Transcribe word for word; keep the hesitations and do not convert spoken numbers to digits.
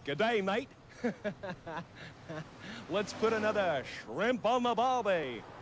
G'day, mate. Let's put another shrimp on the barbie.